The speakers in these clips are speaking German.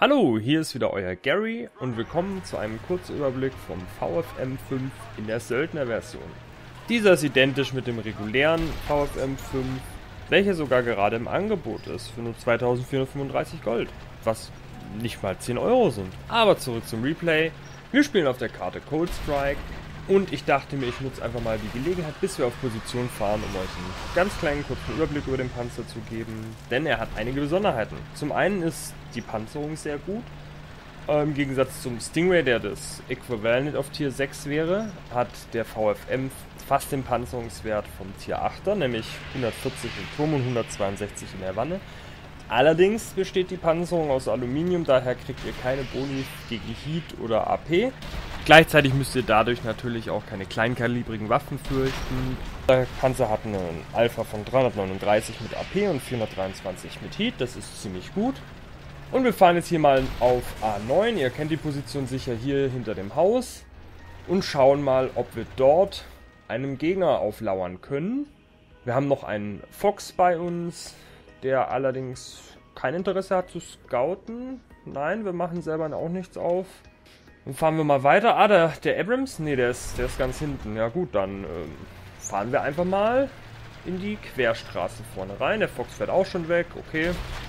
Hallo, hier ist wieder euer Gary und willkommen zu einem Kurzüberblick vom VFM 5 in der Söldner-Version. Dieser ist identisch mit dem regulären VFM 5, welcher sogar gerade im Angebot ist für nur 2435 Gold, was nicht mal 10 Euro sind. Aber zurück zum Replay. Wir spielen auf der Karte Cold Strike und ich dachte mir, ich nutze einfach mal die Gelegenheit, bis wir auf Position fahren, um euch einen ganz kleinen kurzen Überblick über den Panzer zu geben, denn er hat einige Besonderheiten. Zum einen ist die Panzerung sehr gut. Im Gegensatz zum Stingray, der das Äquivalent auf Tier 6 wäre, hat der VFM fast den Panzerungswert vom Tier 8er, nämlich 140 im Turm und 162 in der Wanne. Allerdings besteht die Panzerung aus Aluminium, daher kriegt ihr keine Boni gegen Heat oder AP. Gleichzeitig müsst ihr dadurch natürlich auch keine kleinkalibrigen Waffen fürchten. Der Panzer hat einen Alpha von 339 mit AP und 423 mit Heat, das ist ziemlich gut. Und wir fahren jetzt hier mal auf A9, ihr kennt die Position sicher hier hinter dem Haus. Und schauen mal, ob wir dort einem Gegner auflauern können. Wir haben noch einen Fox bei uns, der allerdings kein Interesse hat zu scouten. Nein, wir machen selber auch nichts auf. Dann fahren wir mal weiter. Ah, der Abrams? Ne, der ist ganz hinten. Ja gut, dann fahren wir einfach mal in die Querstraße vorne rein. Der Fox fährt auch schon weg, okay.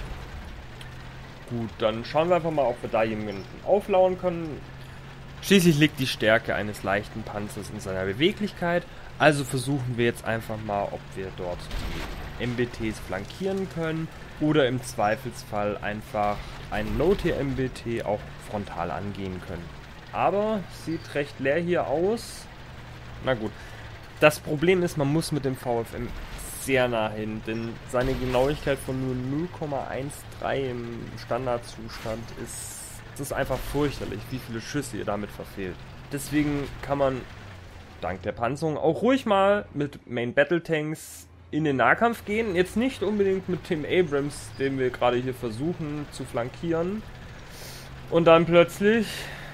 Gut, dann schauen wir einfach mal, ob wir da jemanden auflauern können. Schließlich liegt die Stärke eines leichten Panzers in seiner Beweglichkeit. Also versuchen wir jetzt einfach mal, ob wir dort die MBTs flankieren können. Oder im Zweifelsfall einfach einen Low-Tier-MBT auch frontal angehen können. Aber sieht recht leer hier aus. Na gut. Das Problem ist, man muss mit dem VFM sehr nah hin, denn seine Genauigkeit von nur 0,13 im Standardzustand ist einfach furchterlich, wie viele Schüsse ihr damit verfehlt. Deswegen kann man dank der Panzerung auch ruhig mal mit Main Battle Tanks in den Nahkampf gehen. Jetzt nicht unbedingt mit Tim Abrams, den wir gerade hier versuchen zu flankieren. Und dann plötzlich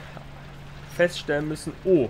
feststellen müssen, oh,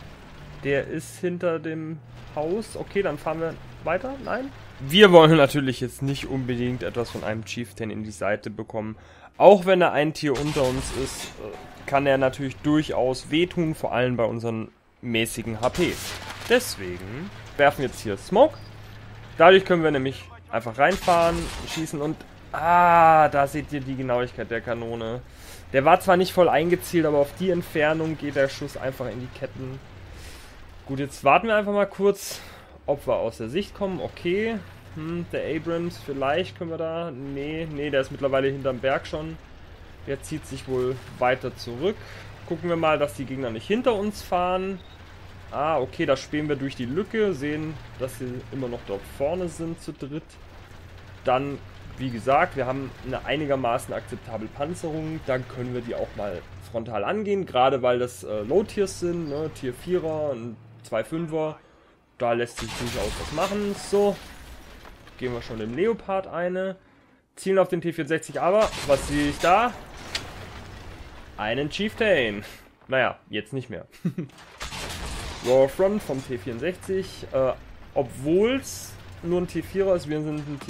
der ist hinter dem Haus. Okay, dann fahren wir weiter. Nein? Wir wollen natürlich jetzt nicht unbedingt etwas von einem Chieftain in die Seite bekommen. Auch wenn er ein Tier unter uns ist, kann er natürlich durchaus wehtun, vor allem bei unseren mäßigen HPs. Deswegen werfen wir jetzt hier Smoke. Dadurch können wir nämlich einfach reinfahren, schießen und... Ah, da seht ihr die Genauigkeit der Kanone. Der war zwar nicht voll eingezielt, aber auf die Entfernung geht der Schuss einfach in die Ketten. Gut, jetzt warten wir einfach mal kurz, ob wir aus der Sicht kommen. Okay, der Abrams, vielleicht können wir da... Nee, der ist mittlerweile hinterm Berg schon. Der zieht sich wohl weiter zurück. Gucken wir mal, dass die Gegner nicht hinter uns fahren. Ah, okay, da spähen wir durch die Lücke, sehen, dass sie immer noch dort vorne sind zu dritt. Dann, wie gesagt, wir haben eine einigermaßen akzeptable Panzerung. Dann können wir die auch mal frontal angehen, gerade weil das Low-Tiers sind, ne? Tier 4er und 2 5er. Da lässt sich durchaus was machen. So, gehen wir schon im Leopard eine. Zielen auf den T64, aber was sehe ich da? Einen Chieftain. Naja, jetzt nicht mehr. Raw Front vom T64, obwohl es nur ein T4er ist, wir sind ein Tier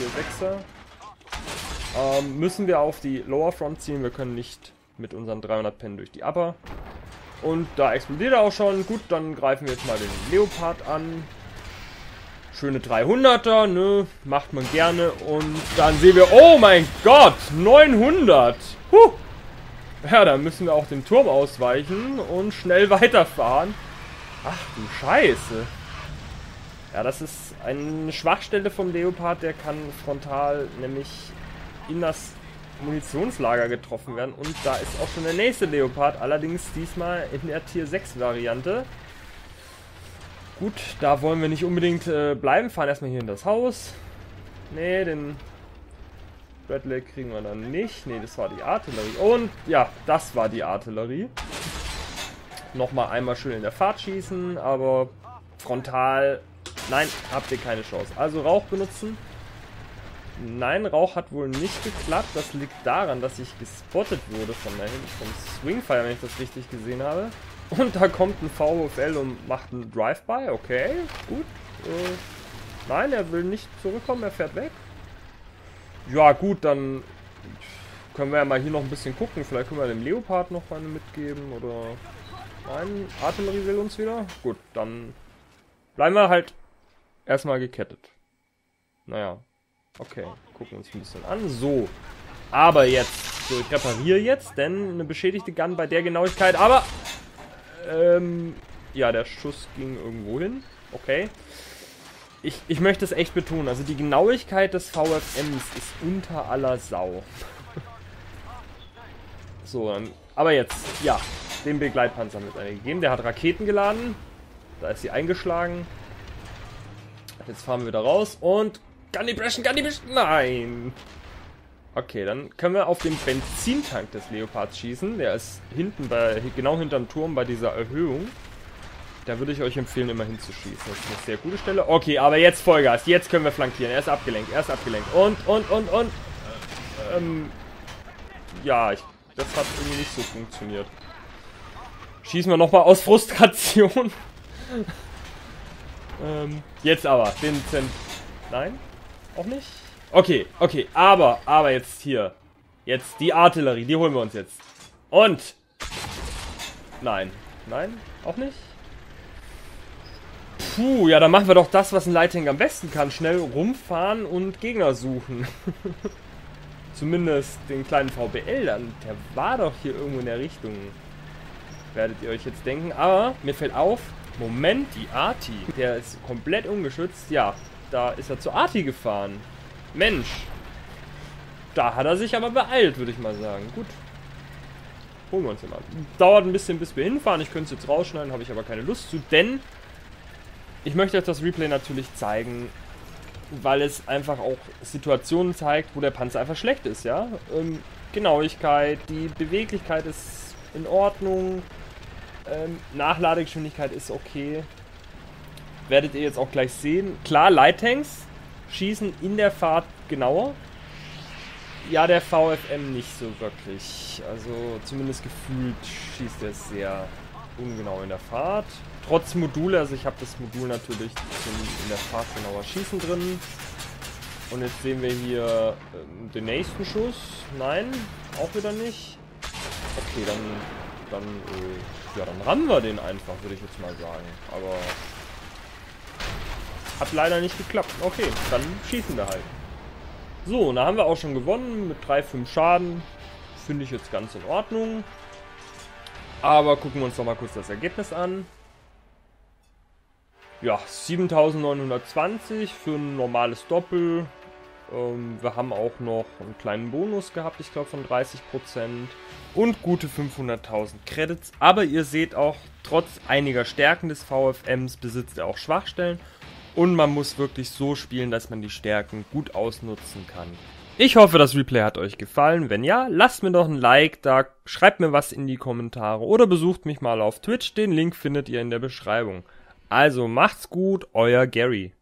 6er, müssen wir auf die Lower Front ziehen, wir können nicht mit unseren 300 Pen durch die Upper. Und da explodiert er auch schon, gut, dann greifen wir jetzt mal den Leopard an. Schöne 300er, ne, macht man gerne und dann sehen wir, oh mein Gott, 900! Huh. Ja, dann müssen wir auch dem Turm ausweichen und schnell weiterfahren. Ach du Scheiße. Ja, das ist eine Schwachstelle vom Leopard, der kann frontal nämlich in das Munitionslager getroffen werden. Und da ist auch schon der nächste Leopard, allerdings diesmal in der Tier 6 Variante. Gut, da wollen wir nicht unbedingt bleiben, fahren erstmal hier in das Haus. Ne, den Bradley kriegen wir dann nicht. Ne, das war die Artillerie. Und ja, das war die Artillerie. Nochmal einmal schön in der Fahrt schießen, aber frontal, nein, habt ihr keine Chance. Also Rauch benutzen. Nein, Rauch hat wohl nicht geklappt. Das liegt daran, dass ich gespottet wurde von da hinten, vom Swingfire, wenn ich das richtig gesehen habe. Und da kommt ein VFL und macht einen Drive-By. Okay, gut. Nein, er will nicht zurückkommen, er fährt weg. Ja gut, dann können wir ja mal hier noch ein bisschen gucken. Vielleicht können wir dem Leopard noch eine mitgeben oder... Nein, Artillerie will uns wieder. Gut, dann bleiben wir halt erstmal gekettet. Naja, okay, gucken uns ein bisschen an. So, aber jetzt, so, ich repariere jetzt, denn eine beschädigte Gun bei der Genauigkeit, aber, ja, der Schuss ging irgendwo hin. Okay. Ich möchte es echt betonen, also die Genauigkeit des VFMs ist unter aller Sau. So, aber jetzt, ja, den Begleitpanzer mit gegeben. Der hat Raketen geladen. Da ist sie eingeschlagen. Jetzt fahren wir wieder raus und... Gun Depression! Nein! Okay, dann können wir auf den Benzintank des Leopards schießen. Der ist hinten genau hinterm Turm bei dieser Erhöhung. Da würde ich euch empfehlen, immer hinzuschießen. Das ist eine sehr gute Stelle. Okay, aber jetzt Vollgas. Jetzt können wir flankieren. Er ist abgelenkt. Und. Ja, das hat irgendwie nicht so funktioniert. Schießen wir nochmal aus Frustration. Jetzt aber. Nein? Auch nicht? Okay. Aber jetzt hier. Jetzt die Artillerie. Die holen wir uns jetzt. Und. Nein. Auch nicht? Puh, ja, dann machen wir doch das, was ein Light-Tank am besten kann. Schnell rumfahren und Gegner suchen. Zumindest den kleinen VBL dann. Der war doch hier irgendwo in der Richtung. Werdet ihr euch jetzt denken. Aber mir fällt auf, Moment, die Arti. Der ist komplett ungeschützt. Ja, da ist er zur Arti gefahren. Mensch. Da hat er sich aber beeilt, würde ich mal sagen. Gut. Holen wir uns den mal. Dauert ein bisschen, bis wir hinfahren. Ich könnte es jetzt rausschneiden, habe ich aber keine Lust zu. Denn ich möchte euch das Replay natürlich zeigen, weil es einfach auch Situationen zeigt, wo der Panzer einfach schlecht ist, ja. Genauigkeit, die Beweglichkeit ist in Ordnung. Nachladegeschwindigkeit ist okay. Werdet ihr jetzt auch gleich sehen. Klar, Light-Tanks schießen in der Fahrt genauer. Ja, der VFM nicht so wirklich. Also zumindest gefühlt schießt er sehr ungenau in der Fahrt. Trotz Module, also ich habe das Modul natürlich in der Fahrt genauer Schießen drin. Und jetzt sehen wir hier den nächsten Schuss. Nein, auch wieder nicht. Okay, dann rammen wir den einfach, würde ich jetzt mal sagen. Aber hat leider nicht geklappt. Okay, dann schießen wir halt. So, und da haben wir auch schon gewonnen mit 3,5 Schaden. Finde ich jetzt ganz in Ordnung. Aber gucken wir uns noch mal kurz das Ergebnis an. Ja, 7920 für ein normales Doppel. Wir haben auch noch einen kleinen Bonus gehabt, ich glaube von 30%. Und gute 500.000 Credits. Aber ihr seht auch, trotz einiger Stärken des VFMs besitzt er auch Schwachstellen. Und man muss wirklich so spielen, dass man die Stärken gut ausnutzen kann. Ich hoffe, das Replay hat euch gefallen. Wenn ja, lasst mir doch ein Like da, schreibt mir was in die Kommentare oder besucht mich mal auf Twitch. Den Link findet ihr in der Beschreibung. Also macht's gut, euer Gary.